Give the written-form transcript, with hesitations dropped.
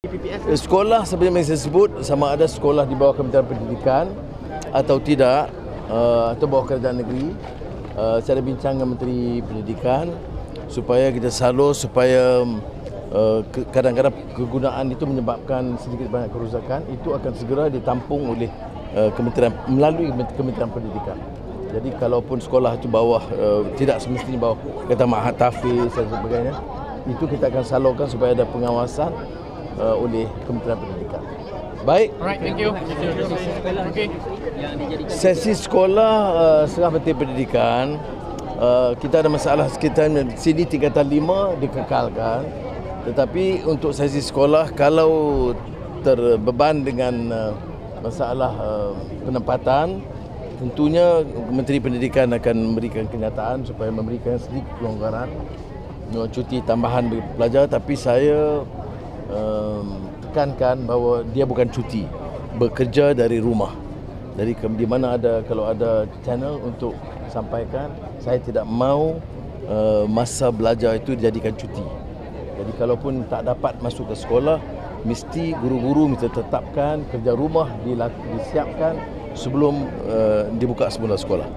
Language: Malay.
Sekolah seperti yang saya sebut, sama ada sekolah di bawah Kementerian Pendidikan atau tidak, atau bawah kerajaan negeri. Saya ada bincang dengan Menteri Pendidikan supaya kita salur supaya kadang-kadang kegunaan itu menyebabkan sedikit banyak kerusakan, itu akan segera ditampung oleh melalui Kementerian Pendidikan. Jadi kalaupun sekolah itu bawah, tidak semestinya bawah kata Mahat Tafiz dan sebagainya, itu kita akan salurkan supaya ada pengawasan oleh Kementerian Pendidikan. Baik. Alright, thank you. Okay. Sesi sekolah Serah Menteri Pendidikan, kita ada masalah sekitar sini tingkatan 5 dikekalkan. Tetapi untuk sesi sekolah, kalau terbeban dengan masalah penempatan, tentunya Menteri Pendidikan akan memberikan kenyataan supaya memberikan sedikit kelonggaran cuti tambahan bagi pelajar. Tapi saya tekankan bahawa dia bukan cuti, bekerja dari rumah. Jadi di mana kalau ada channel untuk sampaikan, saya tidak mahu masa belajar itu dijadikan cuti. Jadi kalaupun tak dapat masuk ke sekolah, mesti guru-guru mesti tetapkan kerja rumah disiapkan sebelum dibuka semula sekolah.